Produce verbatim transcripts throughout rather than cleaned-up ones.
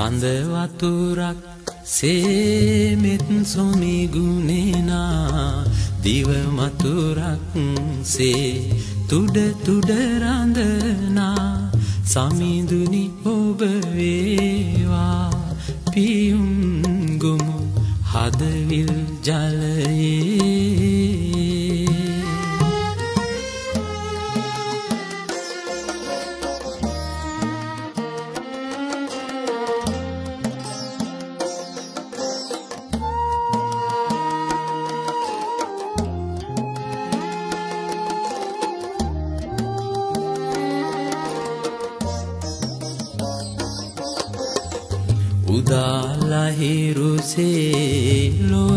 සඳ වතුරක් සේමෙත් සොමි ගුණේනා දිව මතුරක් සේ තුඩ තුඩ රඳනා සමිඳුනි ඔබ වේවා පියුම් ගොමු හදවිල් ජලයේ උදාලහිරුසේ ලොව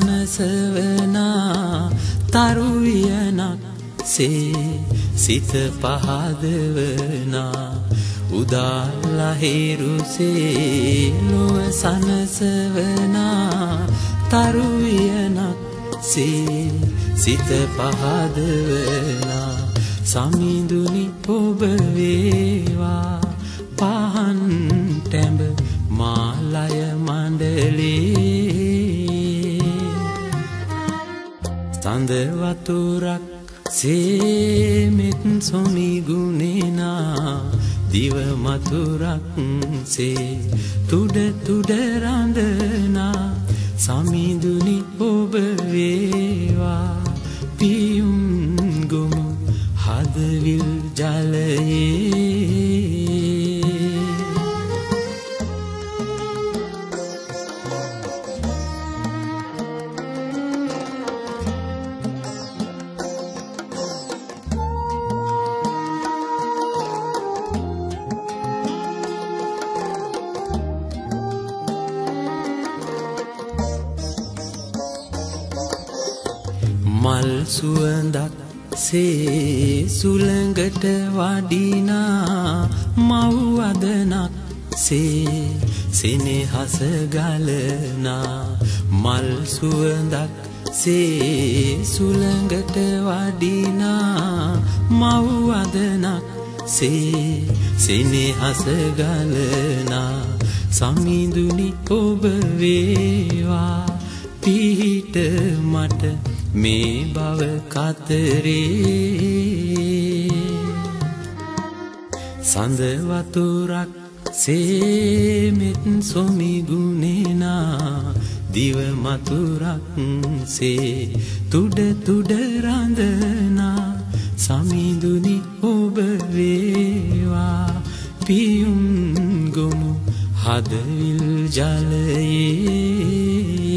සනසවනා තරුවියනක් සේ සිත පහදවනා උදාලහිරුසේ ලොව සනසවනා තරුවියනක් සේ සිත පහදවනා සමිඳුනි ඔබ වේවා පහන් ටැඹ මාලය මණ්ඩලේ සඳ වතුරක් සේමෙත් සොමි ගුණේනා දිව මතුරක් සේ තුඩ තුඩ රඳනා සමිඳුනි ඔබ වේවා පියුම් ගොමු හදවිල් ජලයේ මල් සුවඳක් සේ සුළඟට වඩිනා මව් වදනක් සේ සෙනෙහස ගලනා මල් සුවඳක් සේ සුළඟට වඩිනා මව් වදනක් සේ සෙනෙහස ගලනා සමිඳුනි ඔබ වේවා පිහිට මට මේ බව කතරේ සඳ වතුරක් සේමෙත් සොමි ගුණේනා දිව මතුරක් සේ තුඩ තුඩ රඳනා සමිඳුනි ඔබ වේවා පියුම් ගොමු හදවිල් ජලයේ